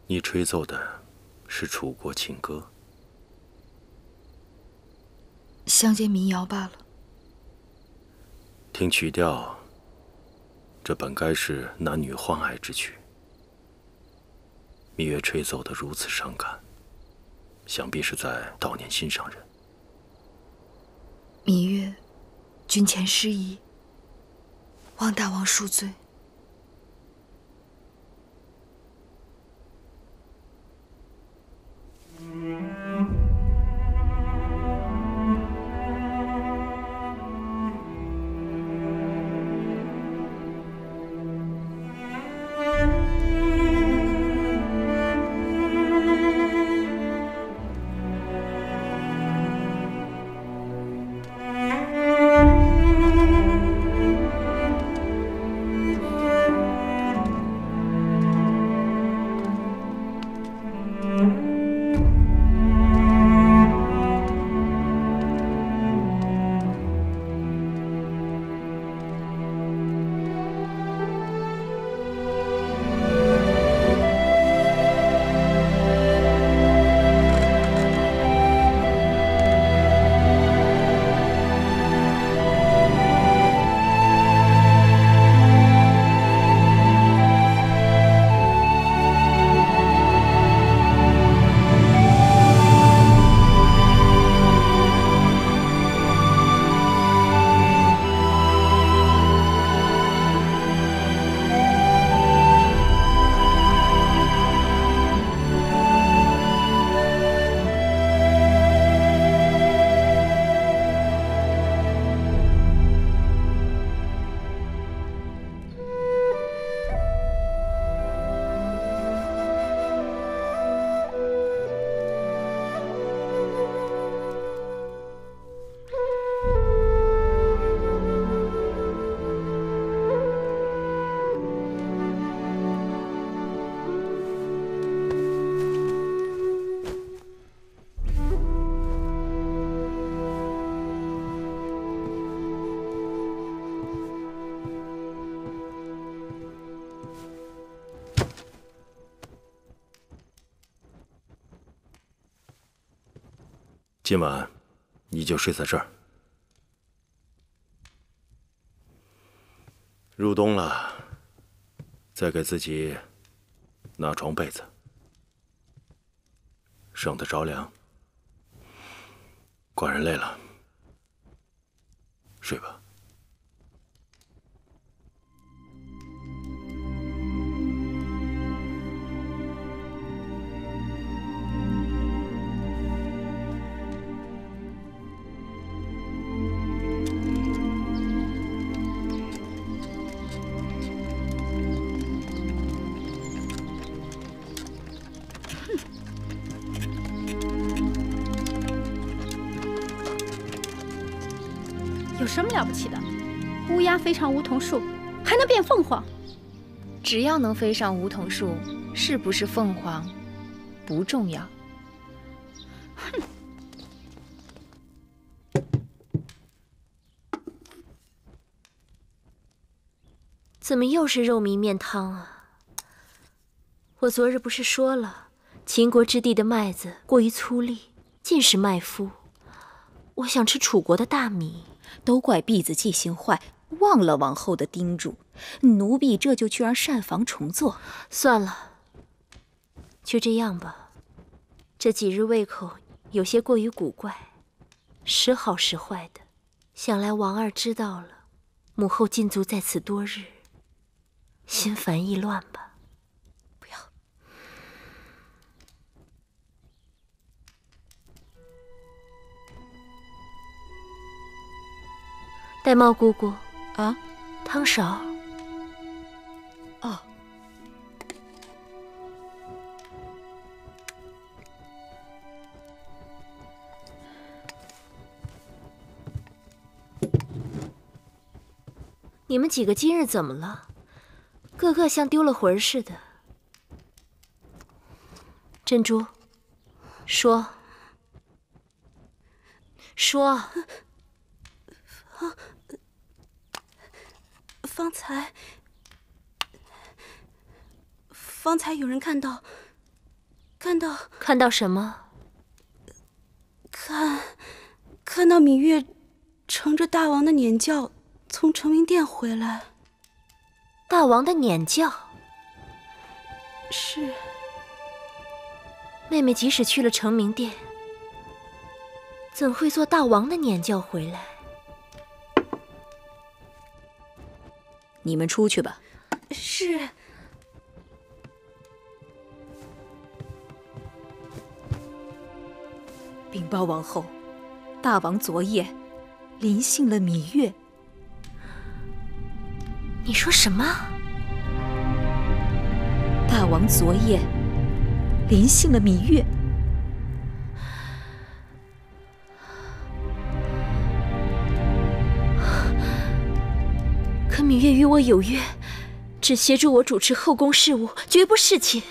你吹奏的是楚国情歌， 乡间民谣罢了。 听曲调，这本该是男女欢爱之曲。芈月吹奏得如此伤感，想必是在悼念心上人。 芈月，君前失仪，望大王恕罪。 今晚你就睡在这儿。入冬了，再给自己拿床被子，省得着凉。寡人累了，睡吧。 有什么了不起的？乌鸦飞上梧桐树，还能变凤凰。 只要能飞上梧桐树，是不是凤凰不重要。 哼！ 怎么又是肉糜面汤啊？我昨日不是说了，秦国之地的麦子过于粗粝，尽是麦麸。我想吃楚国的大米。 都怪婢子记性坏，忘了王后的叮嘱，奴婢这就去让膳房重做。 算了，就这样吧。这几日胃口有些过于古怪，时好时坏的。想来王二知道了，母后禁足在此多日，心烦意乱吧。 不要。 玳瑁姑姑啊， 汤勺。 哦。 你们几个今日怎么了？个个像丢了魂似的。珍珠，说。说。 方才有人看到看到什么？ 看到芈月乘着大王的辇轿从成明殿回来。 大王的辇轿？ 是。 妹妹即使去了成明殿，怎会坐大王的辇轿回来？ 你们出去吧。 是。 禀报王后，大王昨夜临幸了芈月。 你说什么？ 大王昨夜临幸了芈月。 可芈月与我有约，只协助我主持后宫事务，绝不侍寝。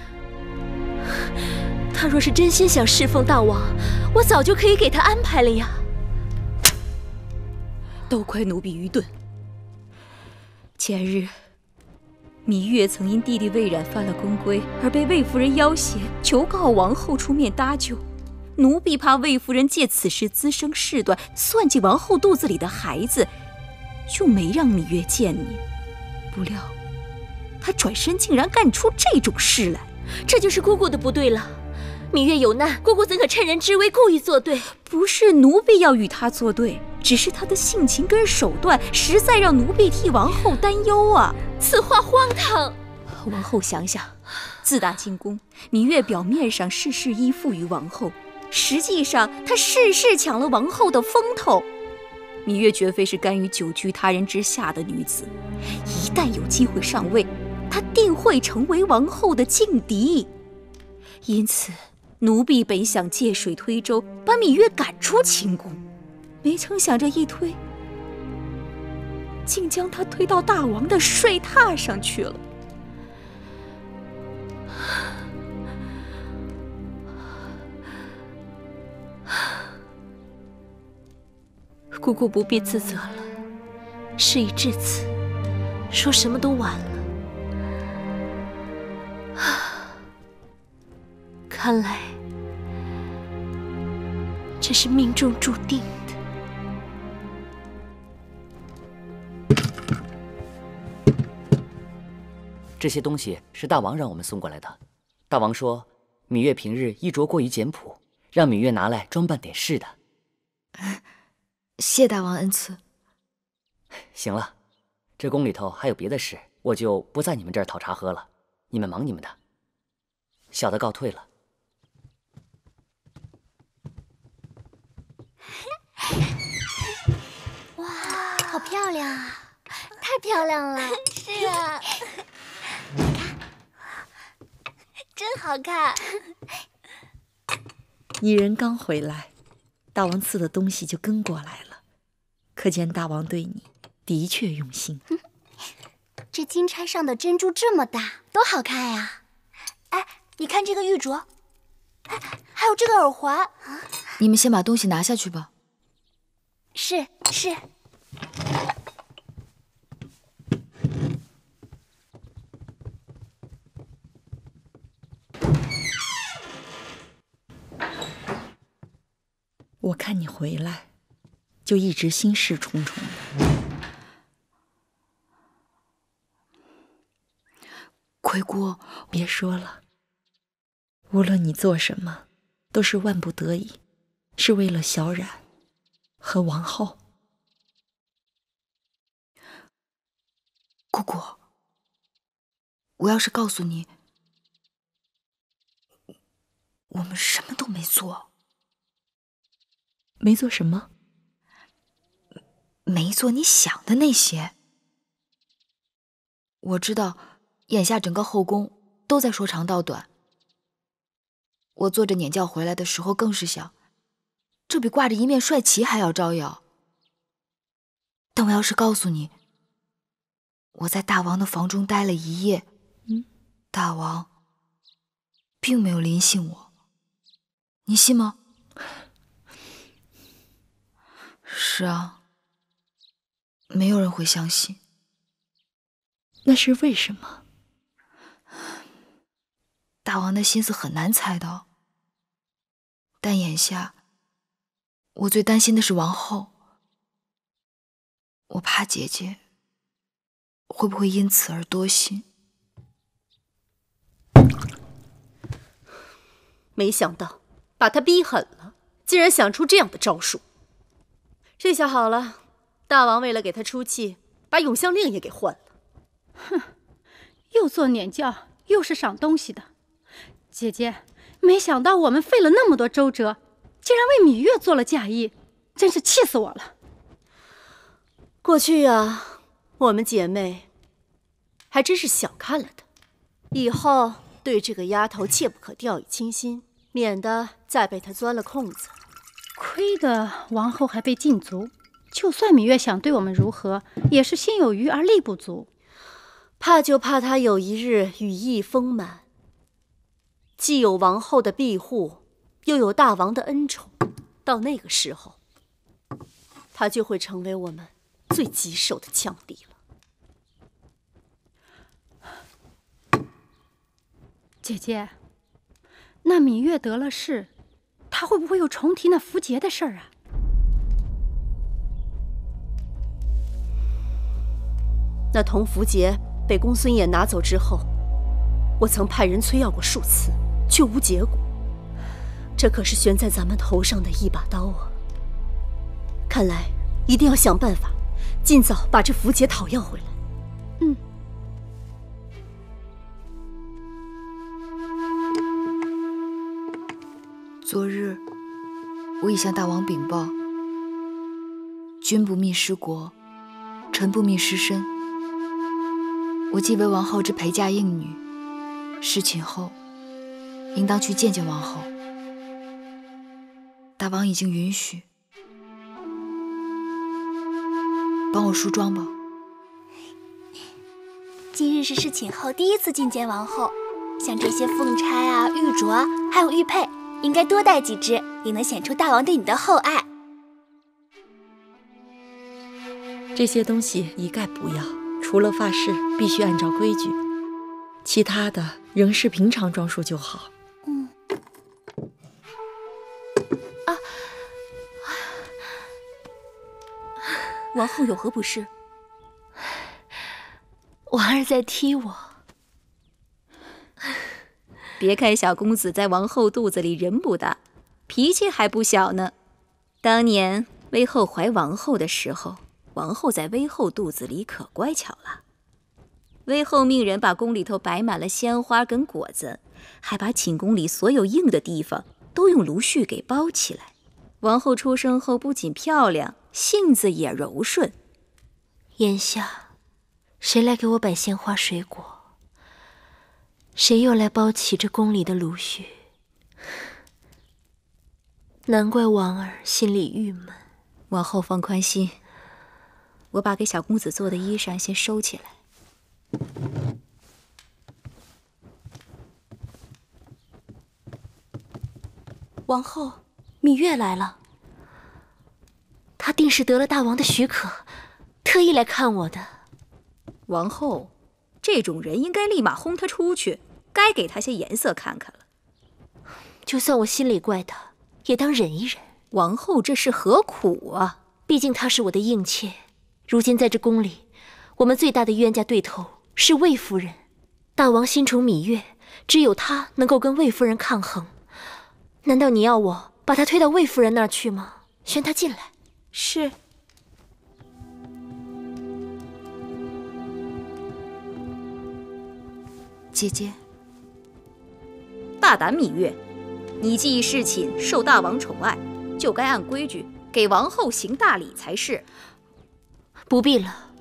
她若是真心想侍奉大王，我早就可以给她安排了呀。 都怪奴婢愚钝。前日，芈月曾因弟弟魏冉犯了宫规，而被魏夫人要挟，求告王后出面搭救。奴婢怕魏夫人借此事滋生事端，算计王后肚子里的孩子，就没让芈月见你。不料，她转身竟然干出这种事来， 这就是姑姑的不对了。芈月有难，姑姑怎可趁人之危故意作对？ 不是奴婢要与她作对，只是她的性情跟手段实在让奴婢替王后担忧啊！ 此话荒唐。 王后想想，自打进宫，芈月表面上事事依附于王后，实际上她事事抢了王后的风头。芈月绝非是甘于久居他人之下的女子，一旦有机会上位，她定会成为王后的劲敌。因此，奴婢本想借水推舟，把芈月赶出寝宫，没成想这一推，竟将她推到大王的睡榻上去了。 姑姑不必自责了，事已至此，说什么都晚了。看来这是命中注定的。 这些东西是大王让我们送过来的。大王说，芈月平日衣着过于简朴，让芈月拿来装扮点事的。 谢大王恩赐。 行了，这宫里头还有别的事，我就不在你们这儿讨茶喝了。你们忙你们的，小的告退了。 哇，好漂亮啊！太漂亮了。 是啊，你看，真好看。 女人刚回来，大王赐的东西就跟过来了，可见大王对你的确用心。 这金钗上的珍珠这么大，多好看呀！哎，你看这个玉镯，哎，还有这个耳环。 你们先把东西拿下去吧。 是。 我看你回来，就一直心事重重的。 魁姑， 别说了，无论你做什么，都是万不得已，是为了小冉和王后。 姑姑，我要是告诉你，我们什么都没做。 没做什么？ 没做你想的那些。我知道，眼下整个后宫都在说长道短。我坐着辇轿回来的时候，更是想，这比挂着一面帅旗还要招摇。但我要是告诉你，我在大王的房中待了一夜，大王并没有临幸我，你信吗？是啊，没有人会相信。 那是为什么？ 大王的心思很难猜到，但眼下我最担心的是王后，我怕姐姐会不会因此而多心。 没想到把他逼狠了，竟然想出这样的招数。这下好了，大王为了给他出气，把永香令也给换了。 哼，又做撵教，又是赏东西的。姐姐，没想到我们费了那么多周折，竟然为芈月做了嫁衣，真是气死我了。 过去啊，我们姐妹还真是小看了她，以后对这个丫头切不可掉以轻心，免得再被她钻了空子。 亏得王后还被禁足，就算芈月想对我们如何，也是心有余而力不足。 怕就怕她有一日羽翼丰满，既有王后的庇护，又有大王的恩宠，到那个时候，她就会成为我们最棘手的强敌了。 姐姐，那芈月得了势，她会不会又重提那符节的事儿啊？ 那铜符节被公孙衍拿走之后，我曾派人催要过数次，却无结果。这可是悬在咱们头上的一把刀啊！看来一定要想办法，尽早把这符节讨要回来。 嗯。 昨日我已向大王禀报，君不密失国，臣不密失身。我既为王后之陪嫁应女，侍寝后应当去见见王后。大王已经允许，帮我梳妆吧。 今日是侍寝后第一次觐见王后，像这些凤钗啊、玉镯啊，还有玉佩，应该多带几只，也能显出大王对你的厚爱。 这些东西一概不要，除了发饰必须按照规矩，其他的仍是平常装束就好。 王后有何不适？ 王儿在踢我。 别看小公子在王后肚子里人不大，脾气还不小呢。当年威后怀王后的时候，王后在威后肚子里可乖巧了。威后命人把宫里头摆满了鲜花跟果子，还把寝宫里所有硬的地方都用芦絮给包起来。王后出生后不仅漂亮，性子也柔顺。 眼下，谁来给我摆鲜花水果？谁又来包起这宫里的芦絮？难怪王儿心里郁闷。 王后放宽心，我把给小公子做的衣裳先收起来。 王后，芈月来了。 她定是得了大王的许可，特意来看我的。 王后，这种人应该立马轰他出去，该给他些颜色看看了。 就算我心里怪他，也当忍一忍。 王后这是何苦啊？ 毕竟她是我的应妾，如今在这宫里，我们最大的冤家对头是魏夫人。大王心宠芈月，只有她能够跟魏夫人抗衡。难道你要我把她推到魏夫人那儿去吗？宣她进来。 是。 姐姐， 大胆芈月，你既已侍寝，受大王宠爱，就该按规矩给王后行大礼才是。 不必了，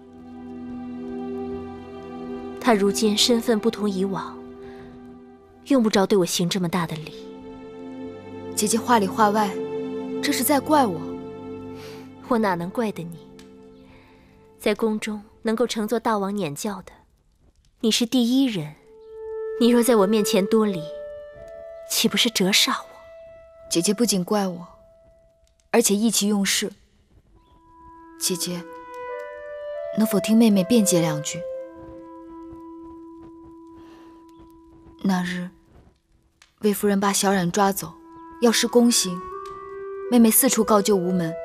她如今身份不同以往，用不着对我行这么大的礼。 姐姐话里话外，这是在怪我。 我哪能怪得你？在宫中能够承做大王撵教的，你是第一人。你若在我面前多礼，岂不是折煞我？ 姐姐不仅怪我，而且意气用事。姐姐，能否听妹妹辩解两句？那日， 魏夫人把小冉抓走，要施宫刑，妹妹四处告救无门，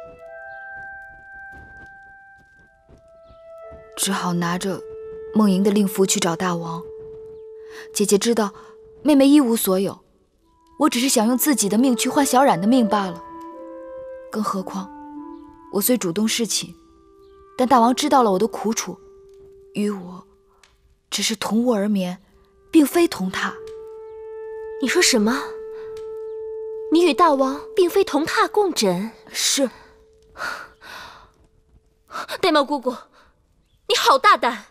只好拿着梦莹的令符去找大王。姐姐知道妹妹一无所有，我只是想用自己的命去换小冉的命罢了。更何况我虽主动侍寝，但大王知道了我的苦楚，与我只是同卧而眠，并非同榻。 你说什么？你与大王并非同榻共枕？ 是。 玳瑁姑姑，你好大胆！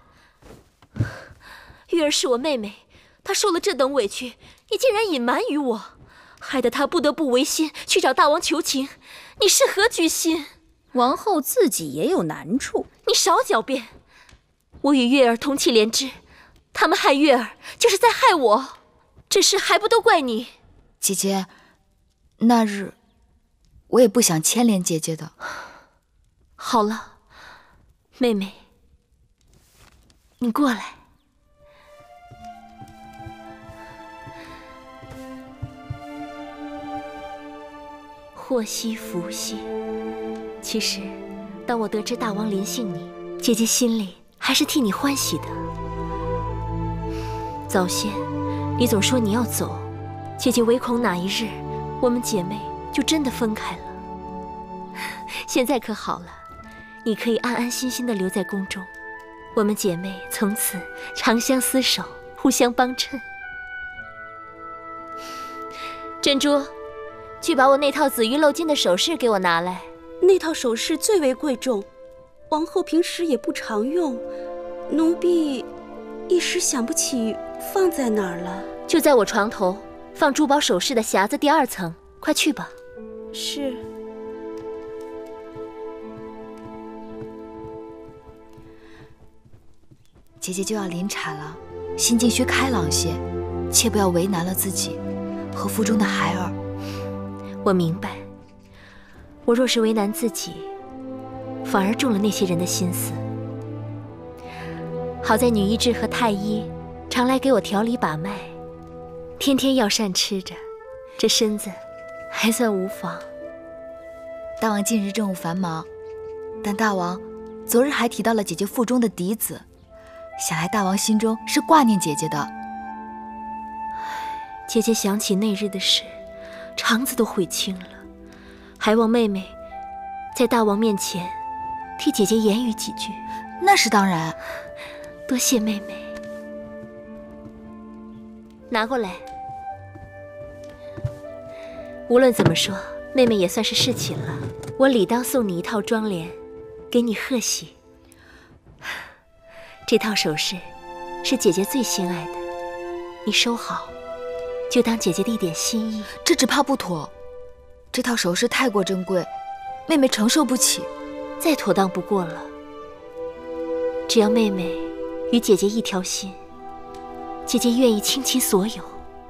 玉儿是我妹妹，她受了这等委屈，你竟然隐瞒于我，害得她不得不违心去找大王求情，你是何居心？ 王后自己也有难处， 你少狡辩！我与月儿同气连枝，他们害月儿就是在害我，这事还不都怪你？ 姐姐，那日我也不想牵连姐姐的。 好了，妹妹，你过来。祸兮福兮。其实，当我得知大王临幸你，姐姐心里还是替你欢喜的。早先，你总说你要走，姐姐唯恐哪一日，我们姐妹就真的分开了。现在可好了，你可以安安心心的留在宫中，我们姐妹从此长相厮守，互相帮衬。珍珠，去把我那套紫玉镂金的首饰给我拿来。 那套首饰最为贵重，王后平时也不常用，奴婢一时想不起放在哪儿了。 就在我床头放珠宝首饰的匣子第2层，快去吧。 是。 姐姐就要临产了，心境需开朗些，切不要为难了自己和腹中的孩儿。 我明白，我若是为难自己，反而中了那些人的心思。好在女医治和太医常来给我调理把脉，天天药膳吃着，这身子还算无妨。 大王近日政务繁忙，但大王昨日还提到了姐姐腹中的嫡子，想来大王心中是挂念姐姐的。 姐姐想起那日的事，肠子都悔青了，还望妹妹在大王面前替姐姐言语几句。 那是当然， 多谢妹妹。拿过来。无论怎么说，妹妹也算是侍寝了，我理当送你一套妆奁，给你贺喜。这套首饰是姐姐最心爱的，你收好，就当姐姐的一点心意。 这只怕不妥，这套首饰太过珍贵，妹妹承受不起。 再妥当不过了。只要妹妹与姐姐一条心，姐姐愿意倾其所有。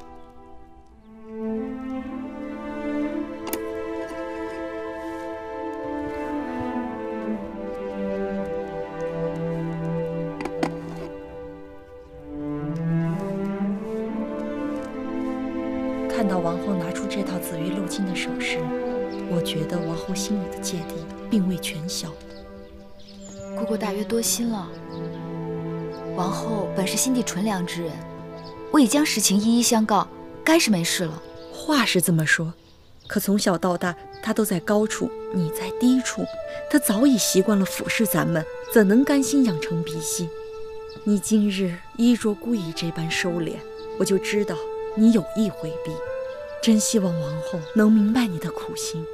看到王后拿出这套紫玉镂金的首饰，我觉得王后心里的芥蒂并未全消。 姑姑大约多心了。王后本是心地纯良之人，我已将实情一一相告，该是没事了。 话是这么说，可从小到大，她都在高处，你在低处，她早已习惯了俯视咱们，怎能甘心养成鼻息？你今日衣着故意这般收敛，我就知道你有意回避。真希望王后能明白你的苦心。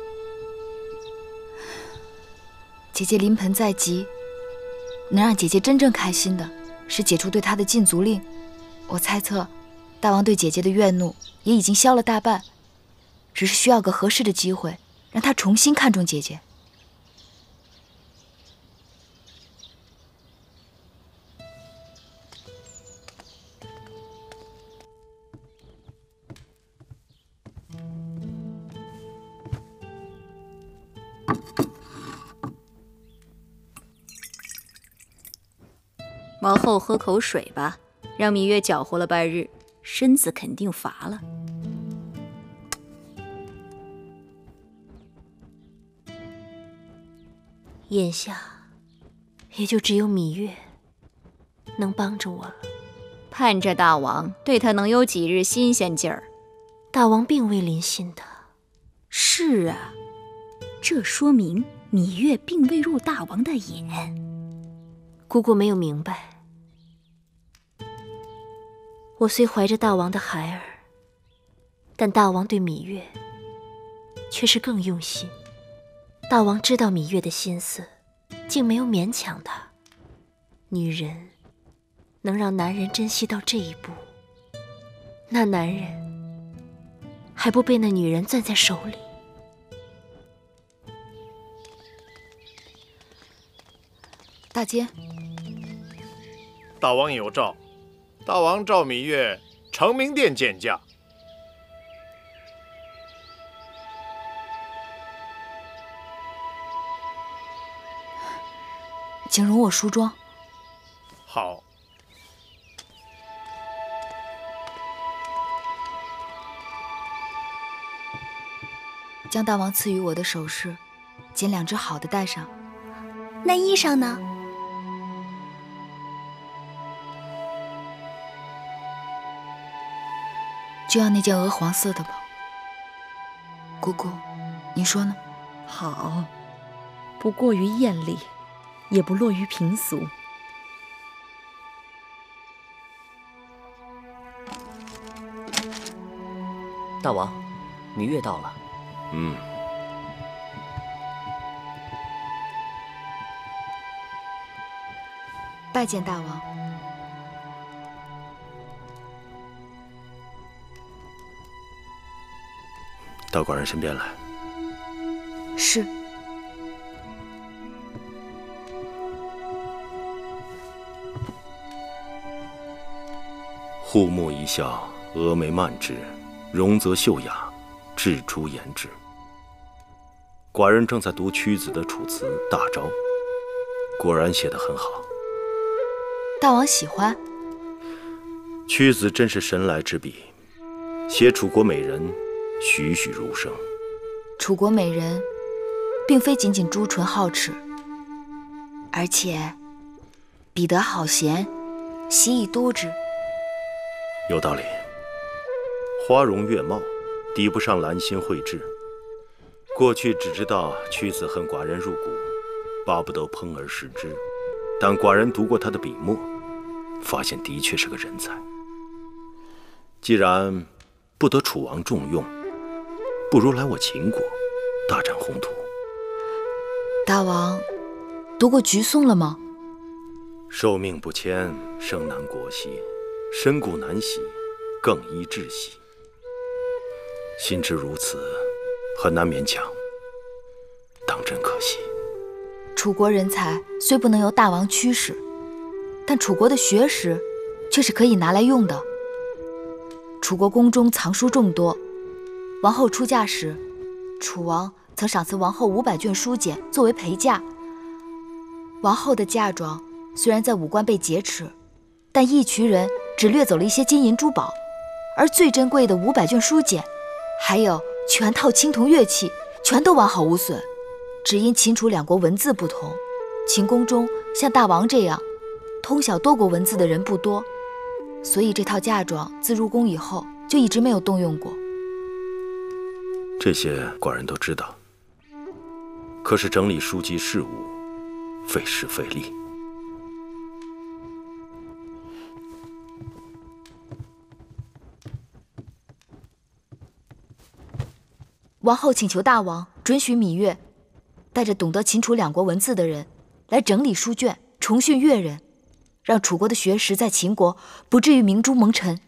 姐姐临盆在即，能让姐姐真正开心的是解除对她的禁足令。我猜测，大王对姐姐的怨怒也已经消了大半，只是需要个合适的机会，让她重新看重姐姐。 王后喝口水吧，让芈月搅和了半日，身子肯定乏了。 眼下也就只有芈月能帮着我了。 盼着大王对他能有几日新鲜劲儿。 大王并未临幸的。 是啊，这说明芈月并未入大王的眼。 姑姑没有明白，我虽怀着大王的孩儿，但大王对芈月却是更用心。大王知道芈月的心思，竟没有勉强她。女人能让男人珍惜到这一步，那男人还不被那女人攥在手里。 大监， 大王有诏，大王召芈月承明殿见驾。 请容我梳妆。 好。 将大王赐予我的首饰，拣2只好的戴上。 那衣裳呢？ 就要那件鹅黄色的吧。姑姑，你说呢？ 好，不过于艳丽，也不落于平俗。 大王，芈月到了。 拜见大王。 到寡人身边来。 是。 护目一笑，峨眉曼质，容则秀雅，质出颜值。寡人正在读屈子的楚辞《大招》，果然写得很好。 大王喜欢？ 屈子真是神来之笔，写楚国美人栩栩如生。 楚国美人并非仅仅朱唇皓齿，而且彼得好贤，习以督之。 有道理。花容月貌，抵不上兰心蕙质。过去只知道屈子恨寡人入骨，巴不得烹而食之。但寡人读过他的笔墨，发现的确是个人才。既然不得楚王重用，不如来我秦国大展宏图。 大王读过菊松了吗？ 寿命不迁，生难国兮，身故难徙，更宜窒息。心知如此，很难勉强，当真可惜。 楚国人才虽不能由大王驱使，但楚国的学识却是可以拿来用的。楚国宫中藏书众多，王后出嫁时，楚王曾赏赐王后500卷书简作为陪嫁。王后的嫁妆虽然在武关被劫持，但义渠人只掠走了一些金银珠宝，而最珍贵的500卷书简，还有全套青铜乐器，全都完好无损。只因秦楚2国文字不同，秦宫中像大王这样通晓多国文字的人不多，所以这套嫁妆自入宫以后就一直没有动用过。 这些寡人都知道，可是整理书籍事务，费时费力。 王后请求大王准许芈月带着懂得秦楚2国文字的人来整理书卷，重训乐人，让楚国的学识在秦国不至于明珠蒙尘。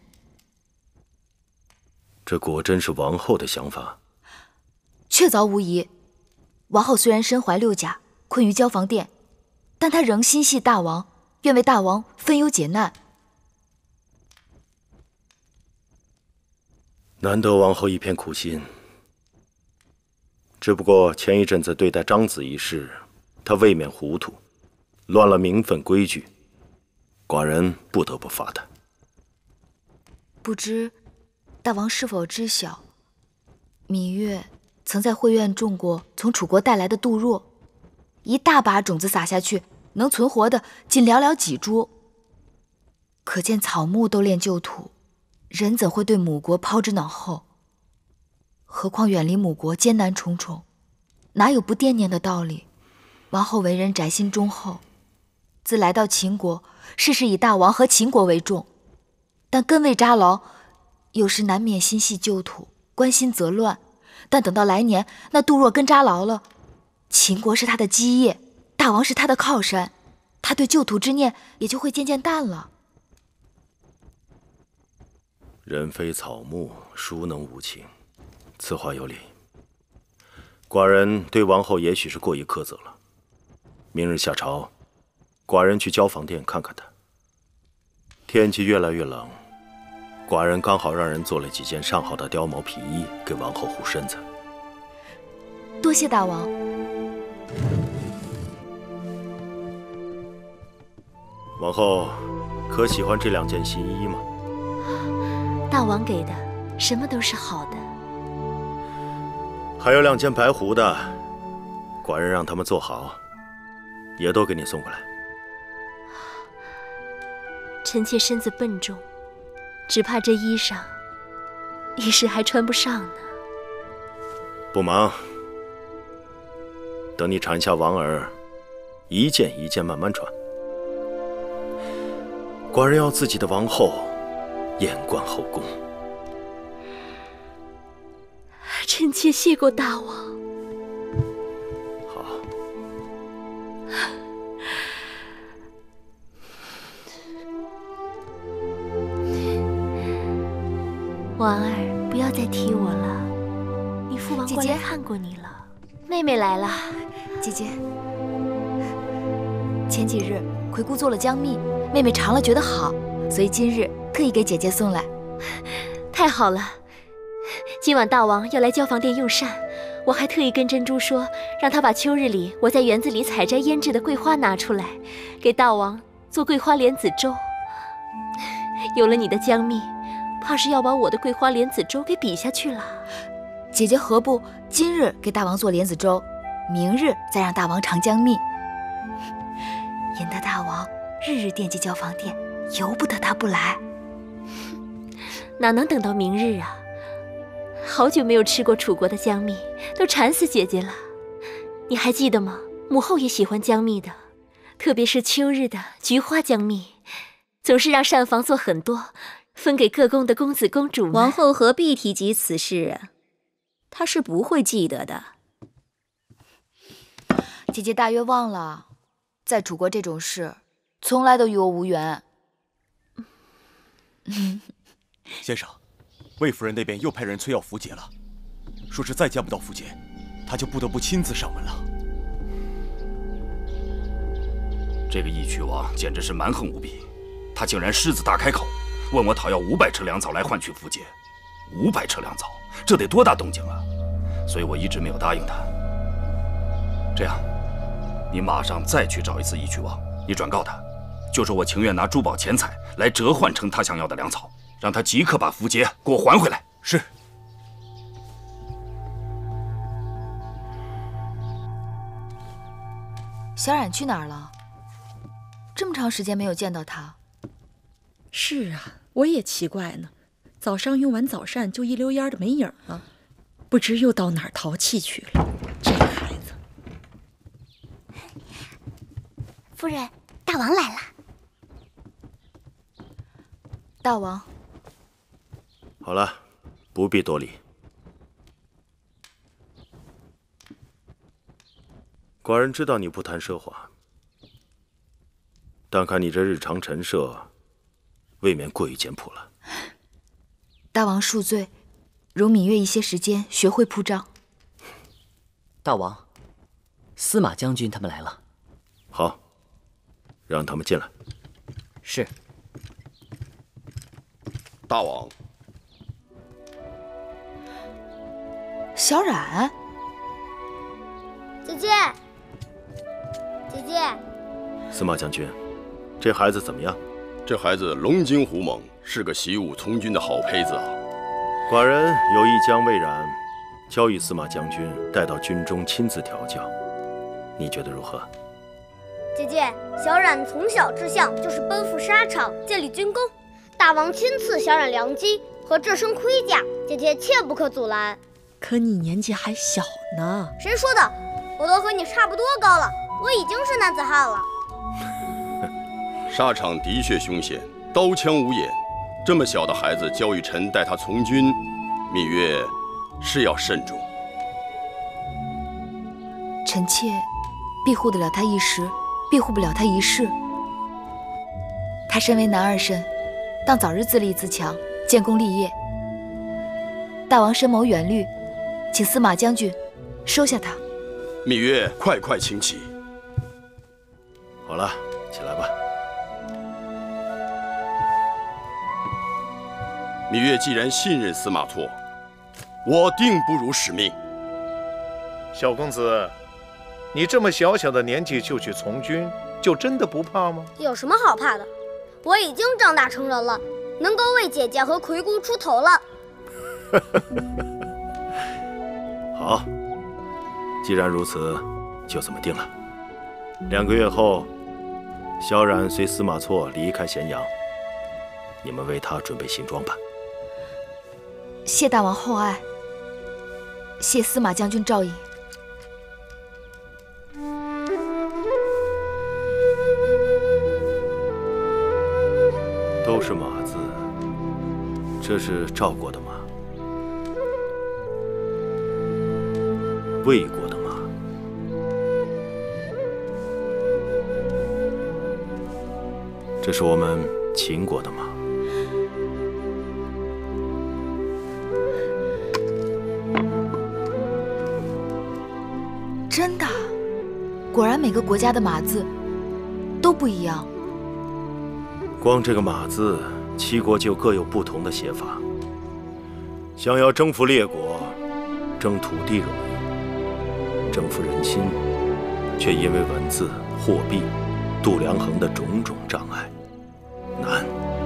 这果真是王后的想法？ 确凿无疑。王后虽然身怀6甲，困于交房殿，但她仍心系大王，愿为大王分忧解难。 难得王后一片苦心。只不过前一阵子对待张子一事，她未免糊涂，乱了名分规矩，寡人不得不罚她。 不知大王是否知晓，芈月曾在会院种过从楚国带来的杜若， 一大把种子撒下去，能存活的仅寥寥几株。可见草木都恋旧土，人怎会对母国抛之脑后？何况远离母国艰难重重，哪有不惦念的道理？王后为人宅心忠厚，自来到秦国，事事以大王和秦国为重，但根未扎牢，有时难免心系旧土，关心则乱。但等到来年，那杜若根扎牢了，秦国是他的基业，大王是他的靠山，他对旧土之念也就会渐渐淡了。 人非草木，孰能无情？此话有理。寡人对王后也许是过于苛责了。明日下朝，寡人去交房殿看看她。天气越来越冷，寡人刚好让人做了几件上好的貂毛皮衣给王后护身子。 多谢大王。 王后可喜欢这2件新衣吗？ 大王给的，什么都是好的。 还有2件白狐的，寡人让他们做好，也都给你送过来。 臣妾身子笨重，只怕这衣裳一时还穿不上呢。 不忙，等你产下王儿，一件一件慢慢穿。寡人要自己的王后艳冠后宫。 臣妾谢过大王。 好。 王儿，不要再提我了。你父王过来看过你了。妹妹来了。 姐姐，前几日葵姑做了姜蜜，妹妹尝了觉得好，所以今日特意给姐姐送来。 太好了。今晚大王要来交房殿用膳，我还特意跟珍珠说，让她把秋日里我在园子里采摘腌制的桂花拿出来，给大王做桂花莲子粥。有了你的姜蜜，怕是要把我的桂花莲子粥给比下去了。 姐姐何不今日给大王做莲子粥，明日再让大王尝姜蜜，引得大王日日惦记交房殿，由不得他不来。 哪能等到明日啊？好久没有吃过楚国的姜蜜，都馋死姐姐了。你还记得吗？母后也喜欢姜蜜的，特别是秋日的菊花姜蜜，总是让膳房做很多，分给各宫的公子公主们。 王后何必提及此事啊？她是不会记得的。 姐姐大约忘了，在楚国这种事，从来都与我无缘。 先生，魏夫人那边又派人催要符节了，说是再见不到符节，她就不得不亲自上门了。 这个义渠王简直是蛮横无比，他竟然狮子大开口，问我讨要500车粮草来换取符节。500车粮草，这得多大动静啊！所以我一直没有答应他。这样，你马上再去找一次义渠王，你转告他，就说我情愿拿珠宝钱财来折换成他想要的粮草，让他即刻把符节给我还回来。 是。 小冉去哪儿了？这么长时间没有见到他。 是啊，我也奇怪呢。早上用完早膳就一溜烟的没影了，不知又到哪儿淘气去了。这个孩子。 夫人，大王来了。 大王。 好了，不必多礼。寡人知道你不谈奢华，但看你这日常陈设，未免过于简朴了。 大王恕罪，容芈月一些时间学会铺张。 大王，司马将军他们来了。 好，让他们进来。 是。 大王。 小冉。 姐姐，姐姐。 司马将军，这孩子怎么样？ 这孩子龙精虎猛，是个习武从军的好胚子啊。 寡人有意将魏冉交与司马将军，带到军中亲自调教。 你觉得如何？ 姐姐，小冉从小志向就是奔赴沙场，建立军功。大王亲赐小冉良机和这身盔甲，姐姐切不可阻拦。 可你年纪还小呢。 谁说的？我都和你差不多高了，我已经是男子汉了。 沙场的确凶险，刀枪无眼，这么小的孩子交与臣带他从军，芈月是要慎重。 臣妾庇护得了他一时，庇护不了他一世。他身为男儿身，当早日自立自强，建功立业。大王深谋远虑，请司马将军收下他。 芈月，快请起。 好了，起来吧。 芈月既然信任司马错，我定不辱使命。 小公子，你这么小小的年纪就去从军，就真的不怕吗？ 有什么好怕的？我已经长大成人了，能够为姐姐和魁姑出头了。 好，既然如此，就这么定了。2个月后，萧冉随司马错离开咸阳，你们为他准备行装吧。 谢大王厚爱，谢司马将军照应。 都是马字，这是赵国的马，魏国的马，这是我们秦国的马。 真的，果然每个国家的马字都不一样。 光这个马字，7国就各有不同的写法。想要征服列国，争土地容易，征服人心，却因为文字、货币、度量衡的种种障碍，难。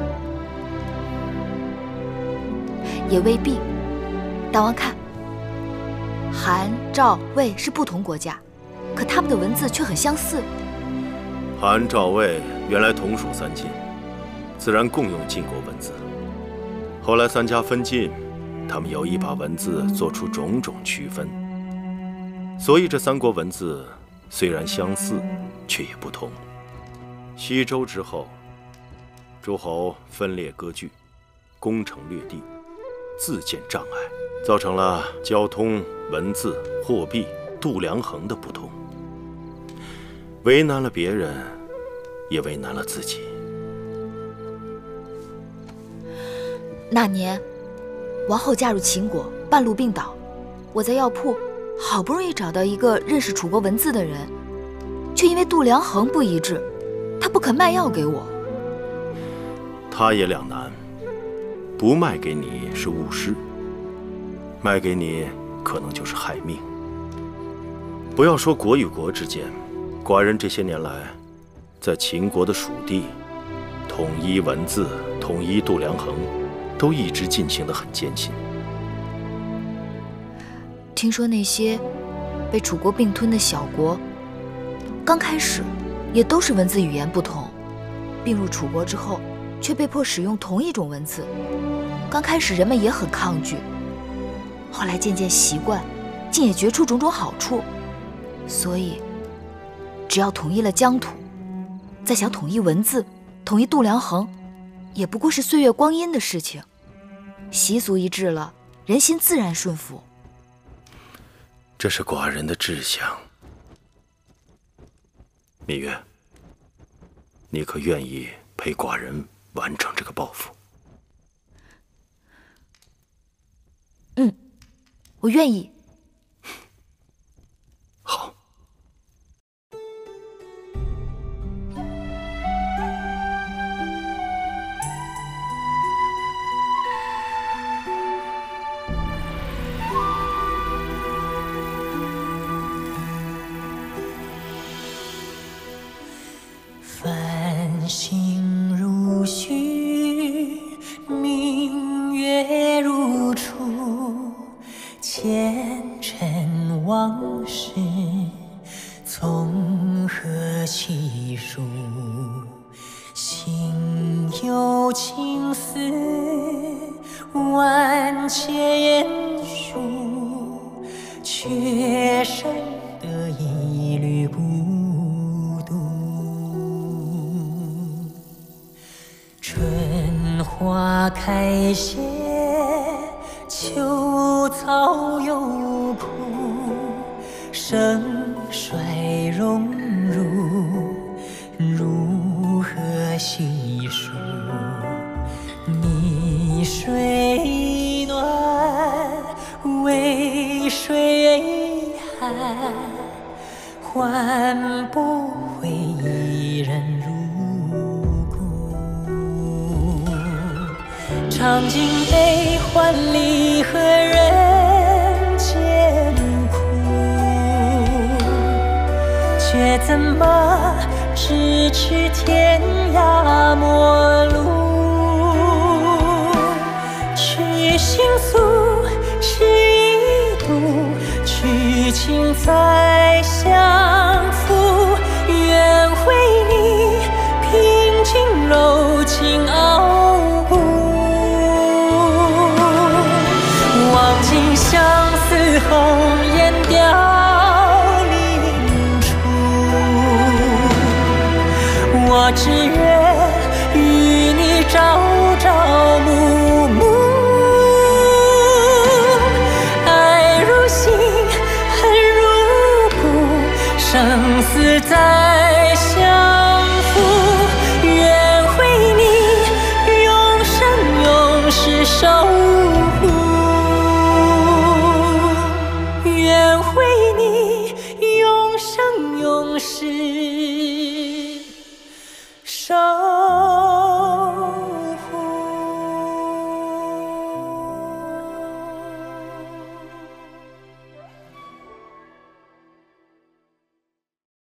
也未必。大王看，韩、赵、魏是不同国家，可他们的文字却很相似。 韩、赵、魏原来同属3晋，自然共用晋国文字。后来3家分晋，他们有意把文字做出种种区分，所以这3国文字虽然相似，却也不同。西周之后，诸侯分裂割据，攻城略地，自建障碍，造成了交通、文字、货币、度量衡的不同，为难了别人，也为难了自己。 那年，王后嫁入秦国，半路病倒，我在药铺好不容易找到一个认识楚国文字的人，却因为度量衡不一致，他不肯卖药给我。 他也两难，不卖给你是误事，卖给你可能就是害命。不要说国与国之间，寡人这些年来，在秦国的属地，统一文字、统一度量衡，都一直进行得很艰辛。 听说那些被楚国并吞的小国，刚开始也都是文字语言不同，并入楚国之后，却被迫使用同一种文字。刚开始人们也很抗拒，后来渐渐习惯，竟也觉出种种好处。所以，只要统一了疆土，再想统一文字、统一度量衡，也不过是岁月光阴的事情。习俗一致了，人心自然顺服。 这是寡人的志向。芈月，你可愿意陪寡人完成这个抱负？ 我愿意。 好。 繁星如许，明月如初，前尘往事从何其数？心有情丝万千言书，却生得一缕孤独。春花开谢，秋草又枯，盛衰荣辱，如何细数？你水暖，为谁寒？换不回一人入骨。尝尽悲欢离合人间苦，却怎么咫尺天涯陌路？去心诉，是一度，去情再相负。愿为你平静柔情傲骨，望尽相思红颜凋零处。我只愿与你朝朝暮暮，爱如心，恨如骨，生死再相负。愿为你永生永世守护，愿为你永生永世守。